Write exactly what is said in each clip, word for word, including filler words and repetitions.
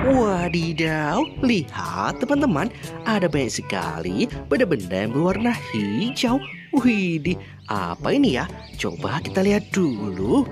Wadidaw, lihat teman-teman, ada banyak sekali benda-benda yang berwarna hijau. Widih, apa ini ya? Coba kita lihat dulu.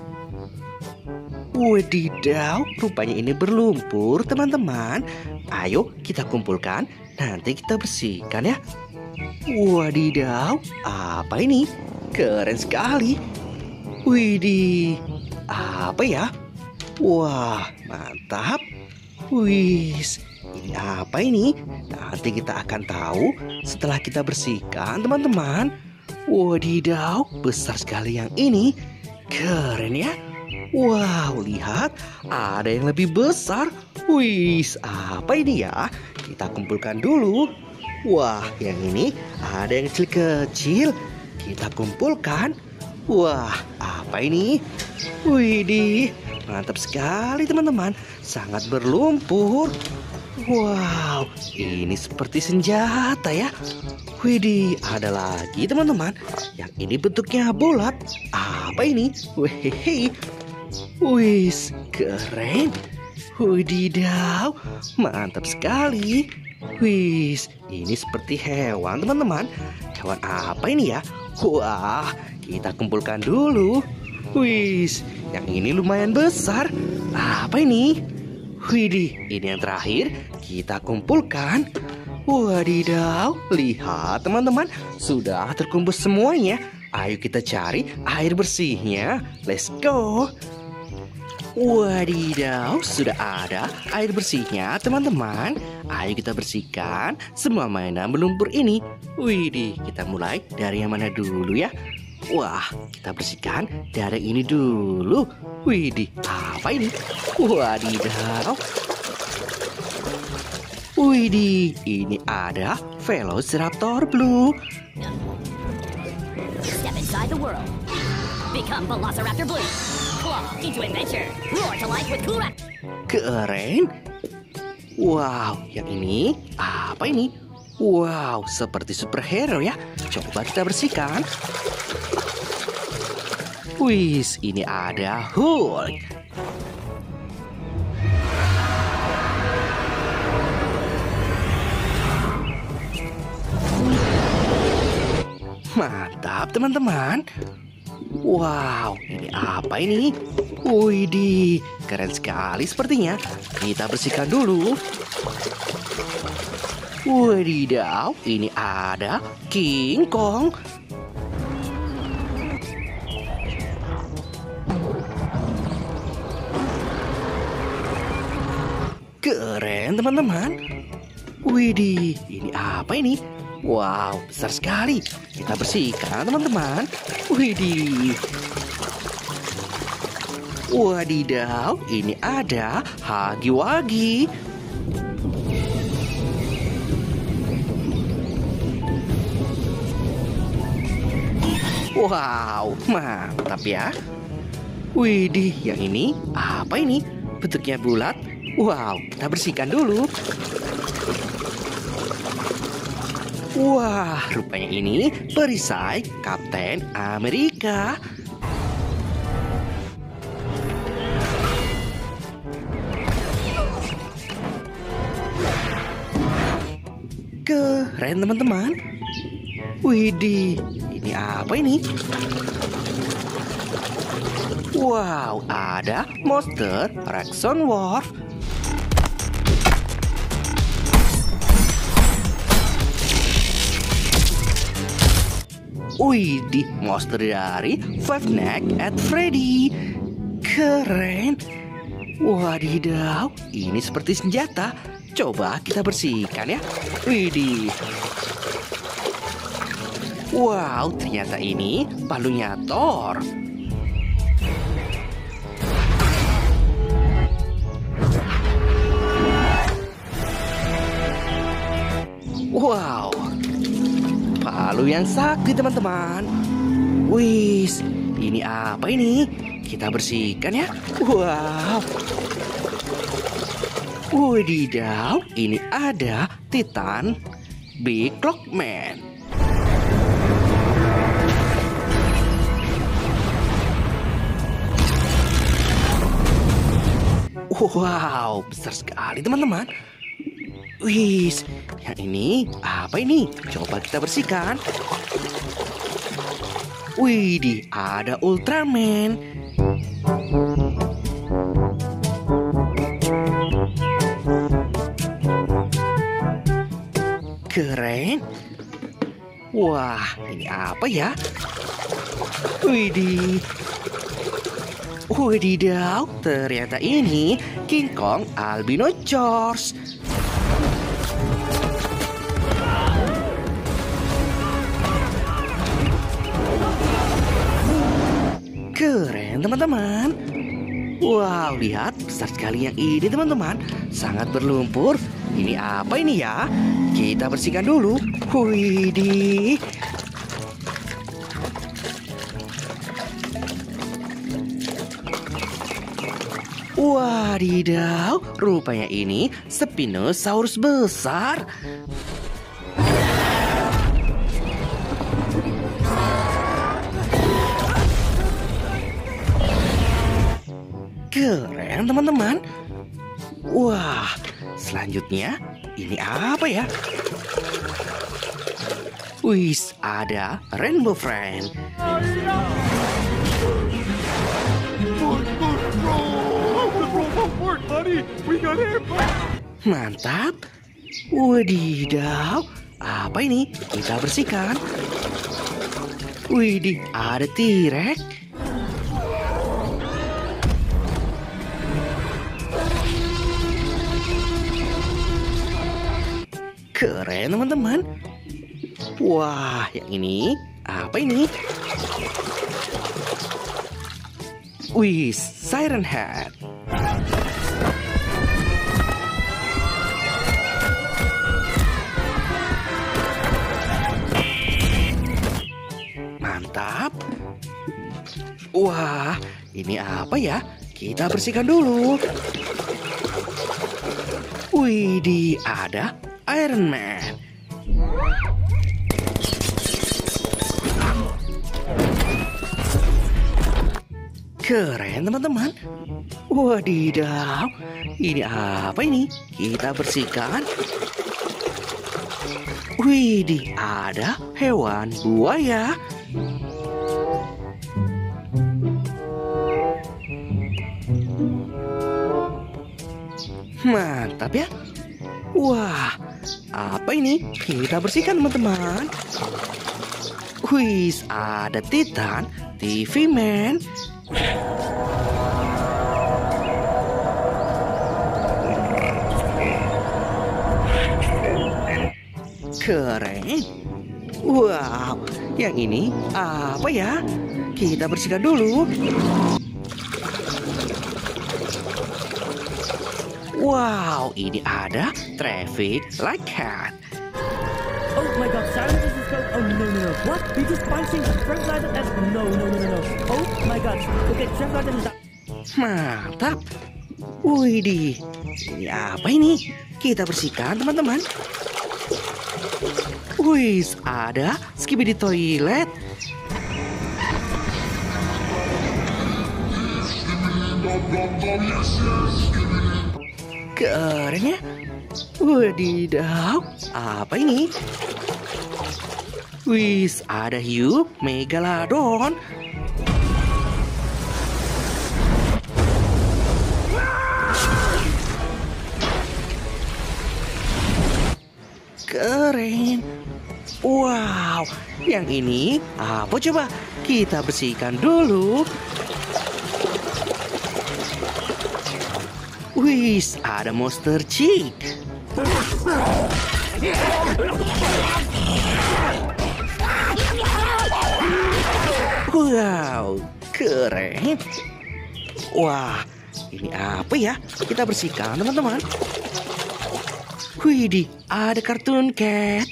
Wadidaw, rupanya ini berlumpur teman-teman. Ayo kita kumpulkan, nanti kita bersihkan ya. Wadidaw, apa ini? Keren sekali. Widih, apa ya? Wah, mantap. Wis, ini apa ini? Nanti kita akan tahu setelah kita bersihkan teman-teman. Wadidaw, besar sekali yang ini. Keren ya. Wow, lihat, ada yang lebih besar. Wis, apa ini ya? Kita kumpulkan dulu. Wah, yang ini ada yang kecil-kecil. Kita kumpulkan. Wah, apa ini? Widih, mantap sekali teman-teman. Sangat berlumpur. Wow, ini seperti senjata ya. Widih, ada lagi teman-teman. Yang ini bentuknya bulat. Apa ini? Wehehe. Wis, keren. Wadidaw, mantap sekali. Wis, ini seperti hewan teman-teman. Hewan apa ini ya? Wah, kita kumpulkan dulu. Wis, yang ini lumayan besar. Apa ini? Widih, ini yang terakhir. Kita kumpulkan. Wadidaw, lihat teman-teman, sudah terkumpul semuanya. Ayo kita cari air bersihnya. Let's go. Wadidaw, sudah ada air bersihnya teman-teman. Ayo kita bersihkan semua mainan berlumpur ini. Widih, kita mulai dari yang mana dulu ya? Wah, kita bersihkan dari yang ini dulu. Widih, apa ini? Wadidaw. Widih, ini ada Velociraptor Blue. Step inside the world. Become Velociraptor Blue. Claw into adventure. Roar to life with cool rap. Keren. Wow, yang ini apa ini? Wow, seperti superhero ya. Coba kita bersihkan. Wis, ini ada Hulk. Mantap teman-teman. Wow, ini apa ini? Widih, keren sekali sepertinya. Kita bersihkan dulu. Wadidaw, ini ada King Kong. Keren teman-teman. Widih, ini apa ini? Wow, besar sekali. Kita bersihkan teman-teman. Widih. Wadidaw, ini ada Huggy Wuggy. Wow, mantap ya. Widih, yang ini apa ini? Bentuknya bulat. Wow, kita bersihkan dulu. Wah, rupanya ini perisai Kapten Amerika. Keren teman-teman. Widih, ini apa ini? Wow, ada monster Rexon Wolf. Widih, monster dari Five Nights at Freddy. Keren. Wadidaw, ini seperti senjata. Coba kita bersihkan ya. Widih. Wow, ternyata ini palunya Thor. Wow, palu yang sakti teman-teman. Wis, ini apa ini? Kita bersihkan ya. Wow. Wadidaw, ini ada Titan Big Clockman. Wow, besar sekali teman-teman. Wih, yang ini apa ini? Coba kita bersihkan. Wih, ada Ultraman. Keren. Wah, ini apa ya? Widih. Wadidaw, ternyata ini King Kong Albino George. Keren teman-teman. Wow, lihat besar sekali yang ini teman-teman. Sangat berlumpur. Ini apa ini ya? Kita bersihkan dulu. Widih. Wadidaw, rupanya ini Spinosaurus besar. Keren teman-teman. Wah, selanjutnya ini apa ya? Wis, ada Rainbow Friend. Mantap. Wadidaw, apa ini? Kita bersihkan. Widih, ada T-Rex. Keren teman-teman. Wah, yang ini apa ini? Wih, Siren Head. Mantap. Wah, ini apa ya? Kita bersihkan dulu. Widih, ada Iron Man. Keren teman-teman. Wadidaw, ini apa ini? Kita bersihkan. Widih, ada hewan buaya. Mantap ya. Wah, apa ini? Kita bersihkan teman-teman. Wih, ada Titan T V Man. Keren. Wow, yang ini apa ya? Kita bersihkan dulu. Wow, ini ada Traffic Like Cat. Oh my god, Siren is so... Oh no, no, no. What? He just punching Frank Lighten and... No, no, no, no, no. Oh my god. Okay, Frank Lighten is... Mantap. Widih, ini apa ini? Kita bersihkan teman-teman. Wih, ada Skibidi Toilet. Keren ya. Wadidaw, apa ini? Wis, ada hiu Megalodon. Keren. Wow, yang ini apa coba? Kita bersihkan dulu. Wis, ada Monster Chick. Wow, keren. Wah, ini apa ya? Kita bersihkan teman-teman. Widih, ada Cartoon Cat.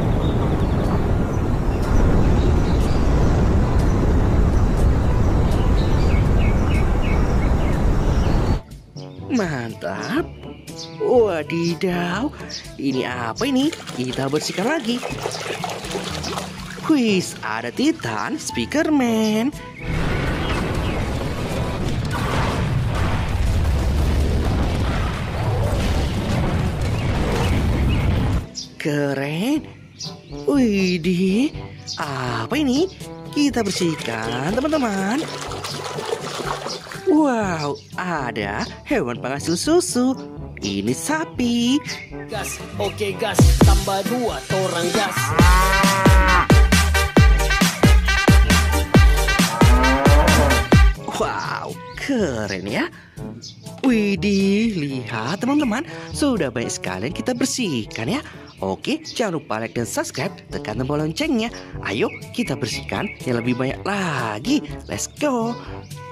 Mantap. Wadidaw, ini apa ini? Kita bersihkan lagi. Wis, ada Titan Speakerman. keren. Widih, apa ini? Kita bersihkan, teman-teman. Wow, ada hewan penghasil susu. Ini sapi. Gas, oke gas, tambah dua torang gas. Wow, keren ya. Widih, lihat teman-teman, sudah banyak sekali yang kita bersihkan ya. Oke, jangan lupa like dan subscribe, tekan tombol loncengnya. Ayo kita bersihkan yang lebih banyak lagi. Let's go.